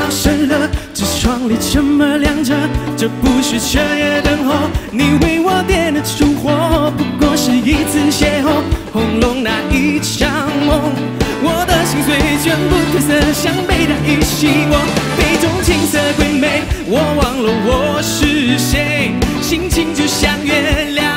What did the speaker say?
深了，这窗里这么亮着，这不是彻夜等候。你为我点的烛火，不过是一次邂逅，轰隆那一场梦。我的心碎全部褪色，像被他一袭我杯中青涩鬼魅。我忘了我是谁，心情就像月亮。